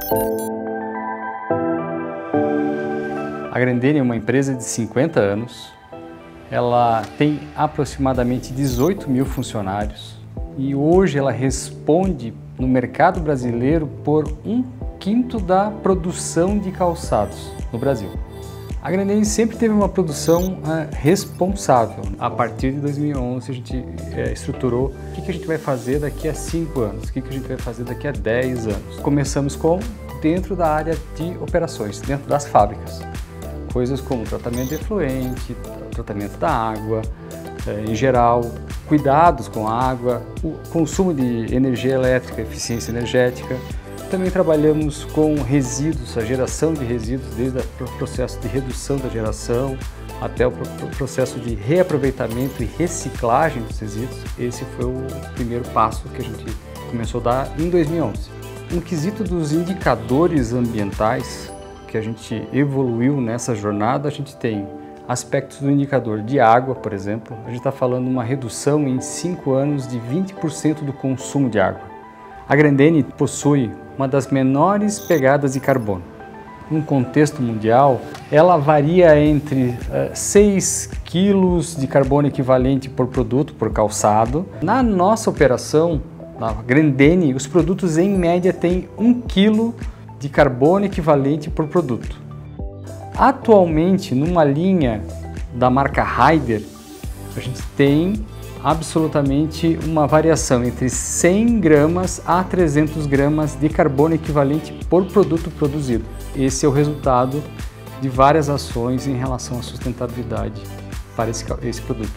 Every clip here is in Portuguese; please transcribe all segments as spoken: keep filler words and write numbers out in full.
A Grendene é uma empresa de cinquenta anos, ela tem aproximadamente dezoito mil funcionários e hoje ela responde no mercado brasileiro por um quinto da produção de calçados no Brasil. A Grendene sempre teve uma produção uh, responsável. A partir de dois mil e onze a gente uh, estruturou o que, que a gente vai fazer daqui a cinco anos, o que, que a gente vai fazer daqui a dez anos. Começamos com dentro da área de operações, dentro das fábricas. Coisas como tratamento de efluente, tratamento da água, uh, em geral, cuidados com a água, o consumo de energia elétrica, eficiência energética. Também trabalhamos com resíduos, a geração de resíduos, desde o processo de redução da geração até o processo de reaproveitamento e reciclagem dos resíduos. Esse foi o primeiro passo que a gente começou a dar em dois mil e onze. No quesito dos indicadores ambientais que a gente evoluiu nessa jornada, a gente tem aspectos do indicador de água, por exemplo. A gente está falando de uma redução em cinco anos de vinte por cento do consumo de água. A Grendene possui uma das menores pegadas de carbono. No contexto mundial, ela varia entre uh, seis quilos de carbono equivalente por produto, por calçado. Na nossa operação, na Grendene, os produtos em média têm um quilo de carbono equivalente por produto. Atualmente, numa linha da marca Ryder, a gente tem absolutamente uma variação entre cem gramas a trezentos gramas de carbono equivalente por produto produzido. Esse é o resultado de várias ações em relação à sustentabilidade para esse, esse produto.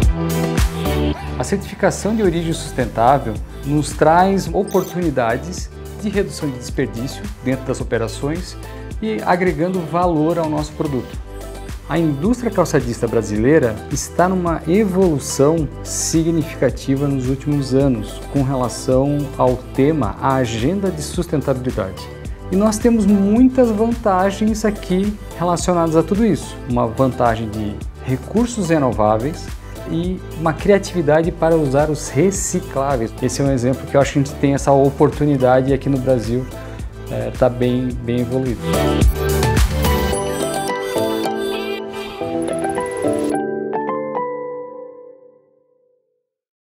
A certificação de origem sustentável nos traz oportunidades de redução de desperdício dentro das operações e agregando valor ao nosso produto. A indústria calçadista brasileira está numa evolução significativa nos últimos anos com relação ao tema, a agenda de sustentabilidade. E nós temos muitas vantagens aqui relacionadas a tudo isso. Uma vantagem de recursos renováveis e uma criatividade para usar os recicláveis. Esse é um exemplo que eu acho que a gente tem essa oportunidade aqui no Brasil, está é, bem, bem evoluído.